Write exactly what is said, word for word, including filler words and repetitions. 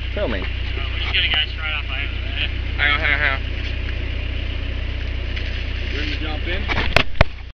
Filming. Uh, we're just getting guys right off I have it. Hang on, hang on, hang on. Ready to jump in?